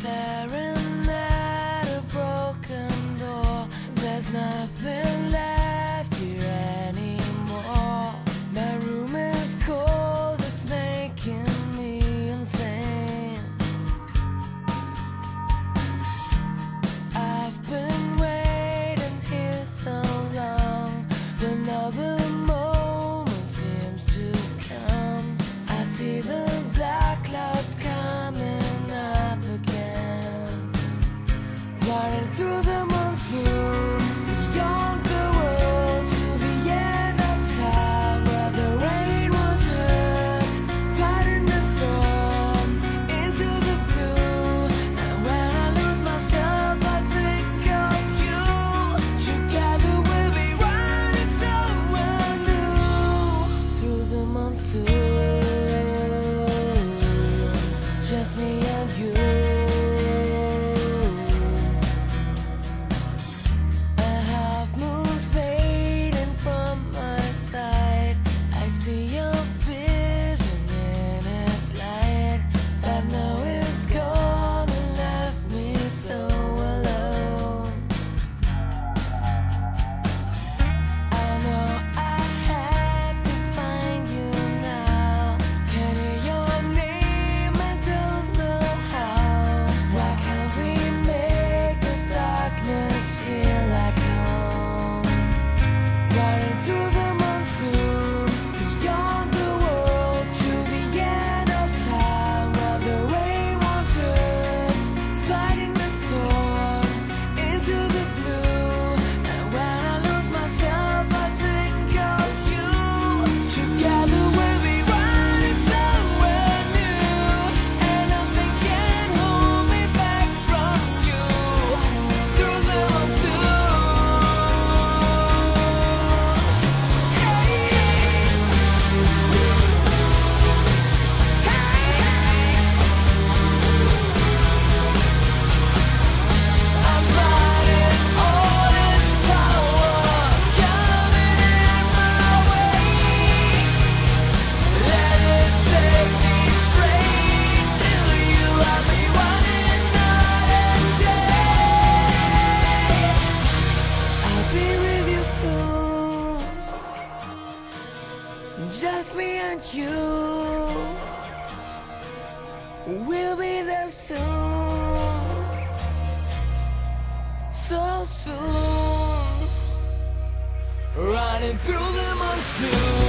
staring at a broken door. There's nothing left here anymore. My room is cold, it's making me insane. I've been waiting here so long, but now the moment seems to come. I see the dark clouds coming up again, running through the monsoon, beyond the world to the end of time, where the rain was hurt, fighting the storm into the blue. And when I lose myself, I think of you. Together we'll be running somewhere new, through the monsoon, just me and you. Just me and you, we'll be there soon, so soon, running through the monsoon.